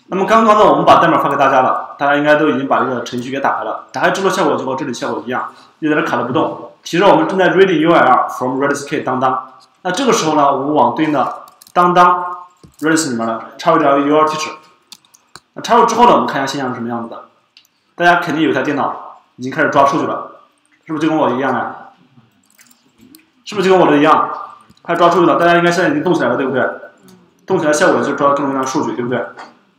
那么刚刚呢，我们把代码发给大家了，大家应该都已经把这个程序给打开了。打开之后效果就和这里效果一样，就在这卡着不动。其实我们正在 reading URL from Redis K 当当。那这个时候呢，我们往对应的当当 Redis 里面呢插入这条 URL teacher。那插入之后呢，我们看一下现象是什么样子的。大家肯定有一台电脑已经开始抓数据了，是不是就跟我一样呀？是不是就跟我的一样？开始抓数据了，大家应该现在已经动起来了，对不对？动起来效果就是抓各种各样的数据，对不对？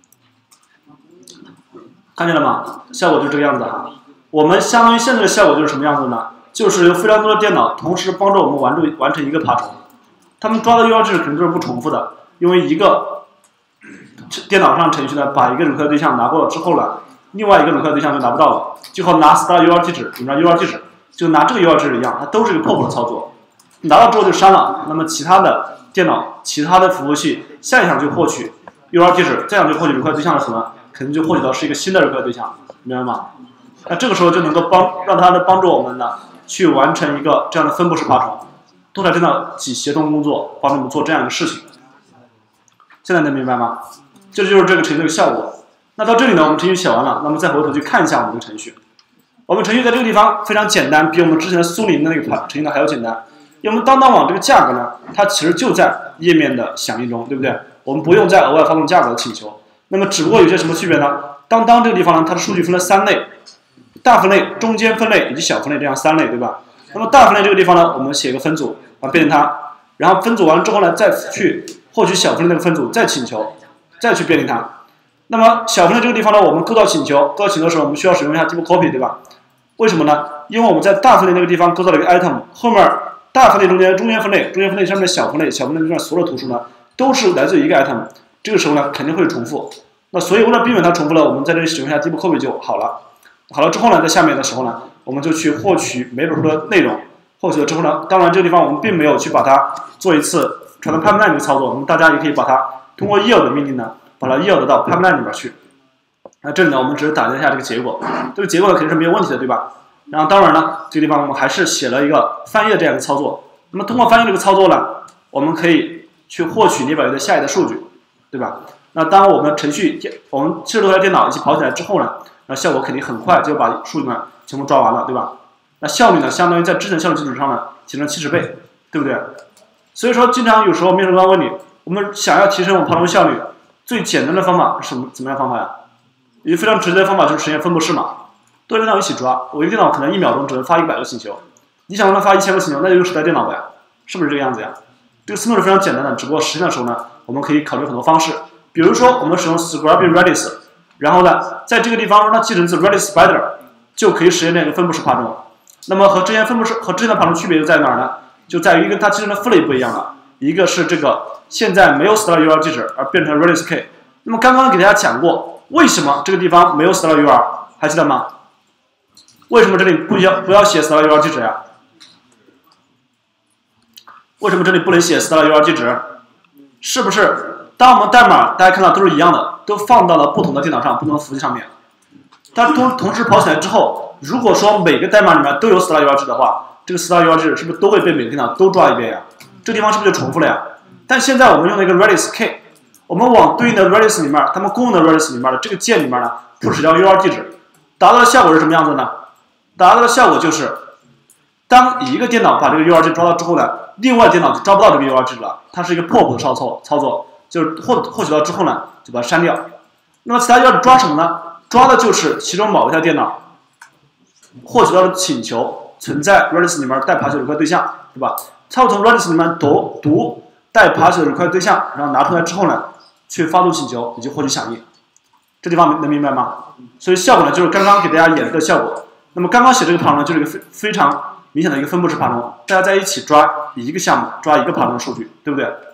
看见了吗？效果就是这个样子的哈。我们相当于现在的效果就是什么样子呢？就是有非常多的电脑同时帮助我们完成一个爬虫。他们抓的 URL 肯定都是不重复的，因为一个电脑上程序呢，把一个 request 对象拿过了之后呢，另外一个 request 对象就拿不到了，就和拿 star URL 地址，你知道 URL 地址就拿这个 URL 地址一样，它都是一个 pop 的操作。拿到之后就删了，那么其他的电脑、其他的服务器下一项就获取 URL 地址，这样就获取 request 对象的时候呢，肯定就获取到是一个新的 request 对象，明白吗？那这个时候就能够让它帮助我们呢，去完成一个这样的分布式爬虫，多台电脑起协同工作，帮助我们做这样一个事情。现在能明白吗？这就是这个程序的效果。那到这里呢，我们程序写完了，那么再回头去看一下我们这个程序。我们程序在这个地方非常简单，比我们之前的苏宁的那个程序呢还要简单。因为我们当当网这个价格呢，它其实就在页面的响应中，对不对？我们不用再额外发送价格的请求。那么只不过有些什么区别呢？当当这个地方呢，它的数据分了3类，大分类、中间分类以及小分类这样3类，对吧？那么大分类这个地方呢，我们写一个分组，变成它，然后分组完了之后呢，再去获取小分类那个分组，再请求，再去变成它。那么小分类这个地方呢，我们构造请求的时候，我们需要使用一下 deep copy， 对吧？为什么呢？因为我们在大分类那个地方构造了一个 item， 后面大分类中间中间分类上面的小分类中间所有的图数呢，都是来自于一个 item， 这个时候呢肯定会重复。那所以为了避免它重复了，我们在这里使用一下 deep copy 就好了。好了之后呢，在下面的时候呢，我们就去获取每本书的内容。获取了之后呢，当然这个地方我们并没有去把它做一次传到 pipeline 这个操作，那么大家也可以把它通过 yield 的命令呢，把它 yield 到 pipeline 里边去。那这里呢，我们只是打一下这个结果，这个结果呢肯定是没有问题的，对吧？然后当然呢，这个地方我们还是写了一个翻译的这样一个操作。那么通过翻译这个操作呢，我们可以去获取列表里的下一的数据，对吧？那当我们我们76台电脑一起跑起来之后呢，那效果肯定很快就把数据呢全部抓完了，对吧？那效率呢，相当于在之前效率基础上呢提升70倍，对不对？所以说，经常有时候面试官问你，我们想要提升我们爬虫效率，最简单的方法是怎么样方法呀？一个非常直接的方法就是实现分布式嘛，多台电脑一起抓，我一个电脑可能1秒钟只能发100个请求，你想让它发1000个请求，那就用10台电脑呗，是不是这个样子呀？这个思路是非常简单的，只不过实现的时候呢，我们可以考虑很多方式，比如说我们使用 Scrubby Redis， 然后呢，在这个地方让它继承自 Redis Spider， 就可以实现这样一个分布式爬虫。那么和之前的爬虫区别就在哪儿呢？就在于跟它继承的分类不一样了，一个是这个现在没有 star URL 地址，而变成 Redis K。那么刚刚给大家讲过，为什么这个地方没有 star URL， 还记得吗？为什么这里不要写 star URL 地址呀？为什么这里不能写 star URL 地址？是不是当我们代码大家看到都是一样的，都放到了不同的电脑上、不同的服务器上面，它同时跑起来之后，如果说每个代码里面都有 star URL 地址的话，这个 star URL 地址是不是都会被每个电脑都抓一遍呀？这个地方是不是就重复了呀？但现在我们用了一个 Redis K， 我们往对应的 Redis 里面，他们公用的 Redis 里面的这个键里面呢 ，push 掉 URL 地址，达到的效果是什么样子呢？达到的效果就是，当一个电脑把这个 URL 地址抓到之后呢，另外电脑就抓不到这个 URL 地址了，它是一个 pop 的操作，就是获取到之后呢，就把它删掉。那么其他 URL 地址抓什么呢？抓的就是其中某一台电脑获取到的请求存在 Redis 里面带爬取的 request 对象，对吧？它会从 Redis 里面读带爬取的 request 对象，然后拿出来之后呢，去发送请求以及获取响应。这地方能明白吗？所以效果呢，就是刚刚给大家演示的效果。那么刚刚写这个爬虫呢，就是一个非常明显的一个分布式爬虫，大家在一起抓一个项目，抓一个爬虫的数据，对不对？